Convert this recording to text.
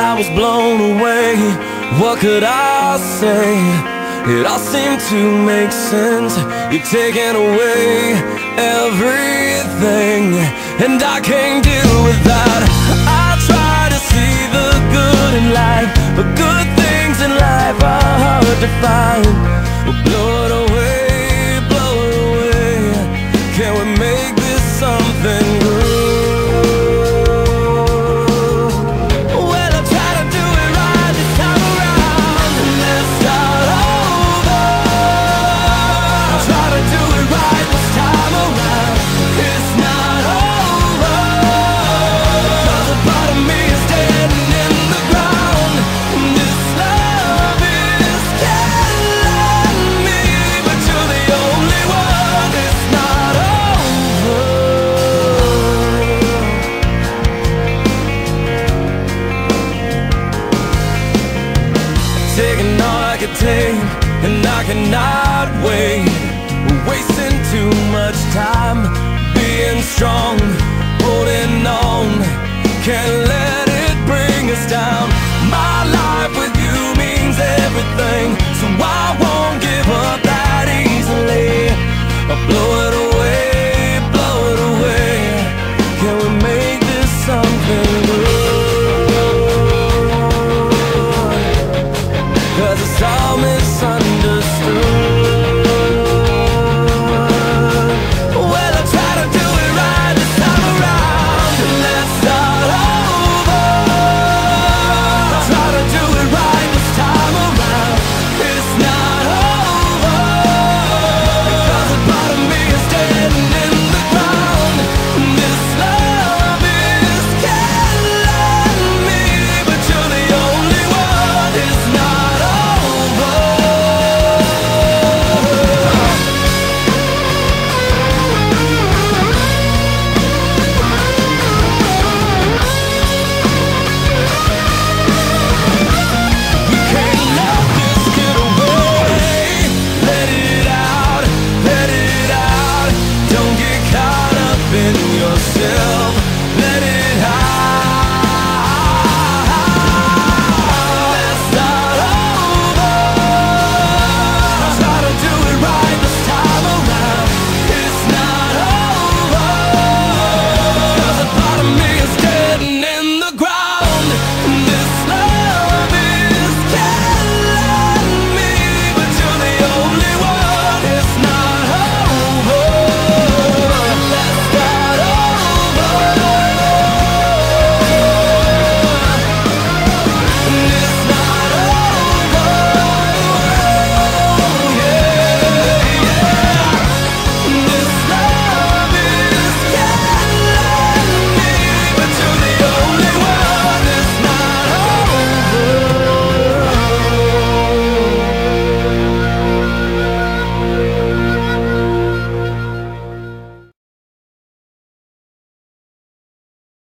I was blown away. What could I say? It all seemed to make sense. You're taking away everything, and I can't deal with that. I try to see the good in life, but good things in life are hard to find. Well, blow it away, blow it away. Can we make this something good? Taking all I could take, and I cannot wait. We're wasting too much time being strong, holding on. Can't let it bring us down. My life with you means everything, so I won't give up that easily. I'll blow it away, blow it away. Can we make